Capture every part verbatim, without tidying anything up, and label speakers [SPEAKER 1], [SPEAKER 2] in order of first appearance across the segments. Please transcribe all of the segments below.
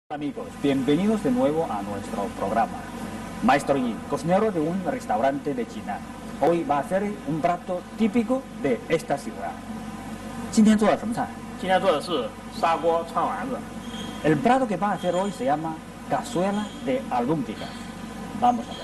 [SPEAKER 1] Amigos, bienvenidos de nuevo a nuestro programa. Maestro Yi, cocinero de un restaurante de China, hoy va a hacer un plato típico de esta ciudad. ¿Qué
[SPEAKER 2] 今天做的是砂锅串丸子。
[SPEAKER 1] El plato que va a hacer hoy se llama cazuela de albóndigas. Vamos a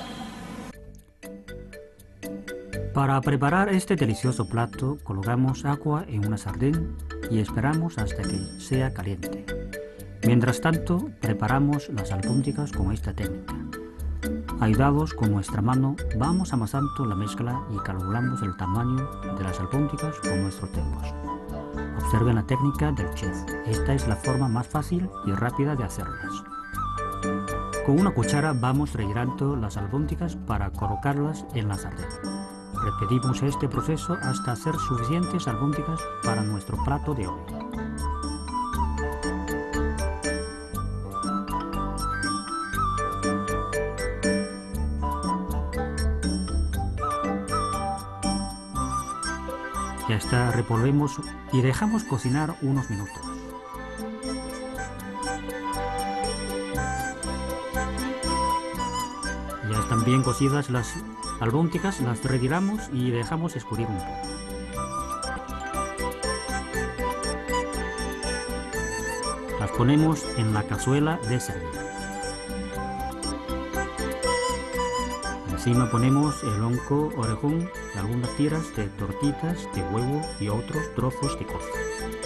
[SPEAKER 1] ver.
[SPEAKER 3] Para preparar este delicioso plato, colocamos agua en una sartén y esperamos hasta que sea caliente. Mientras tanto, preparamos las albóndigas con esta técnica. Ayudados con nuestra mano, vamos amasando la mezcla y calculamos el tamaño de las albóndigas con nuestros dedos. Observen la técnica del chef. Esta es la forma más fácil y rápida de hacerlas. Con una cuchara vamos rellenando las albóndigas para colocarlas en la sartén. Repetimos este proceso hasta hacer suficientes albóndigas para nuestro plato de hoy. Ya está, revolvemos y dejamos cocinar unos minutos. Ya están bien cocidas las albóndigas, las retiramos y dejamos escurrir un poco. Las ponemos en la cazuela de servir. Encima ponemos el lonco, orejón, algunas tiras de tortitas de huevo y otros trozos de cosas.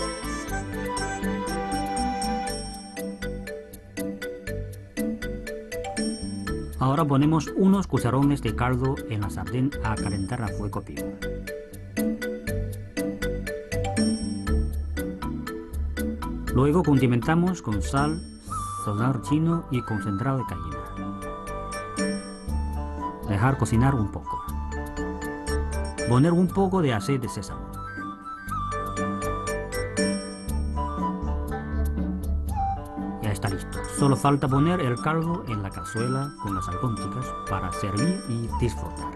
[SPEAKER 3] Ahora ponemos unos cucharones de caldo en la sartén a calentar a fuego vivo. Luego condimentamos con sal, sazón chino y concentrado de cayena. Dejar cocinar un poco. Poner un poco de aceite de sésamo. Ya está listo. Solo falta poner el caldo en la cazuela con las albóndigas para servir y disfrutar.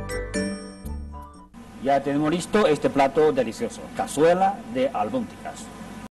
[SPEAKER 1] Ya tenemos listo este plato delicioso, cazuela de albóndigas.